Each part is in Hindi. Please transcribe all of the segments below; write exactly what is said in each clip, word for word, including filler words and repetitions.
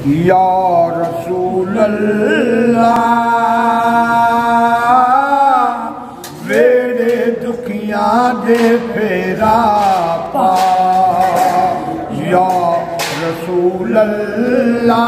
या रसूल अल्लाह मेरे दुखियां दे फेरा पा। या रसूल अल्लाह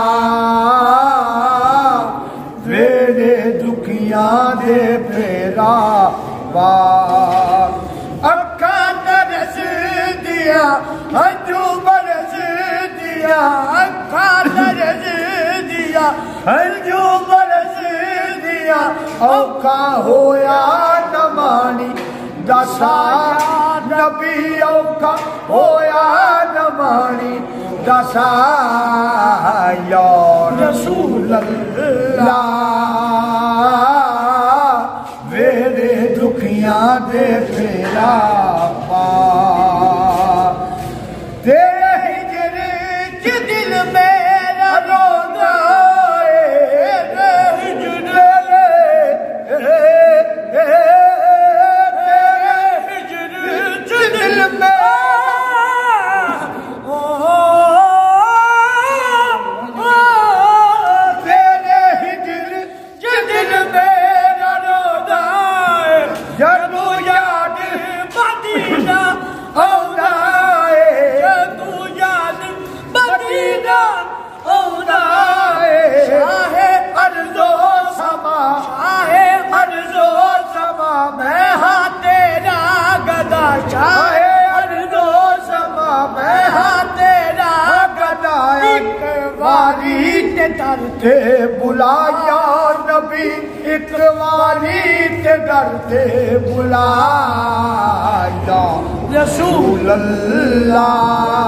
मेरे दुखियां दे फेरा पा। अखा तरस दिया हजू बरस दिया, अखा तरस दिया हजू बरस दिया। औखा होया नमानी दसा नबी, औखा होया नमानी दसा। या रसूल अल्लाह मेरे दुखियां दे फेरा पा। तेरे हिजरे च दिल मेरा रोंदा है, हिजरे तेरे हिजरे च दिल मेरा तेरे हिजरे च दिल मेरा रोंदा है। जदू याद मदीना औंदा है, जदू याद मदीना औंदा है। शाहे अर्ज़ो समा, शाहे अर्ज़ो समा मैं हां तेरा गदा। शाहे अर्ज़ो समा मैं हां तेरा गदा। एक बारी ते दर ते बुलाया नबी, एक बारी ते दर ते बुलाया रसूल अल्लाह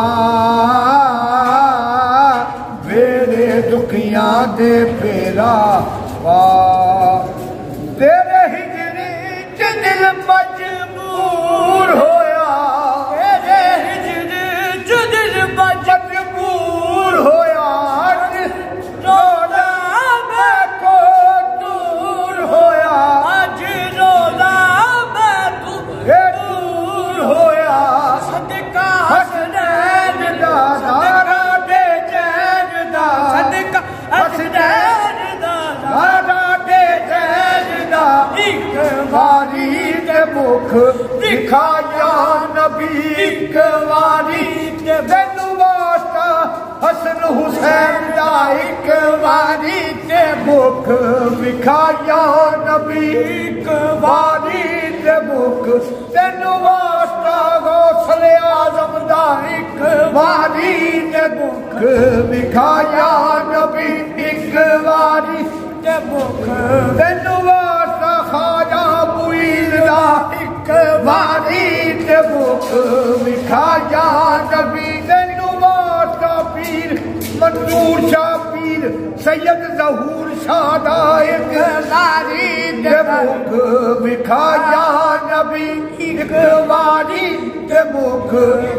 मेरे दुखियां दे फेरा पा। तेरे हिजरे च दिल मजबूर होया, तेरे हिजरे च दिल मजबूर होया। रोज़ा मैं को दूर होया, अज रोज़ा मैं तू दूर होया। सदका हसनैन दा दारा दे चैन दा, सदका हसनैन दा दारा दे चैन दा। एक बारी ते मुख दिखाया नबी, एक बारी ते तैनू वास्ता हसन हुसैन दा। एक बारी ते मुख दिखाया नबी, एक बारी ते मुख तैनू वास्ता गौसले आज़म दा। एक बारी ते मुख दिखाया नबी, एक बारी ते मुख तैनू वास्ता ख्वाजा मुईद दा। एक बारी ते मुख दिखाया नबी, तैनू वास्ता पीर मंसूर शाह पीर सैयद ज़हूर शाह दा। एक बारी ते मुख दिखाया नबी, एक बारी ते मुख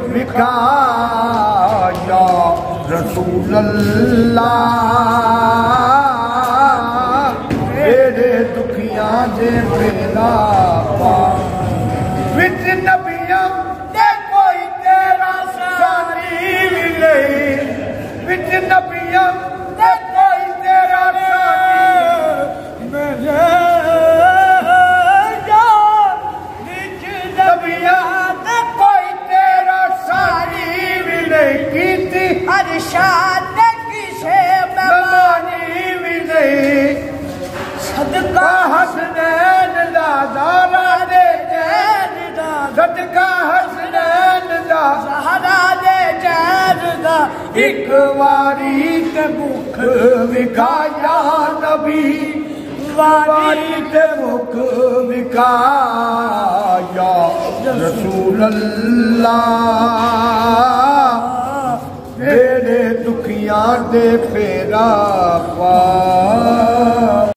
दिखाया रसूल अल्लाह मेरे दुखियां दे फेरा पा। विच नबियां ते कोई तेरा सानी भी नहीं, विच नबियां ते कोई तेरा सानी मेरे यार। विच नबियां ते कोई तेरा सानी भी नहीं, कीती हर शान किसे मेहमानी भी नहीं। सदका हसनैन दा दारा दे चैन दा, सदका हसनैन दा सहारा दे चैन दा। एक बारी ते मुख दिखाया नबी, बारी ते मुख दिखाया रसूल अल्लाह मेरे दुखियां दे फेरा पा।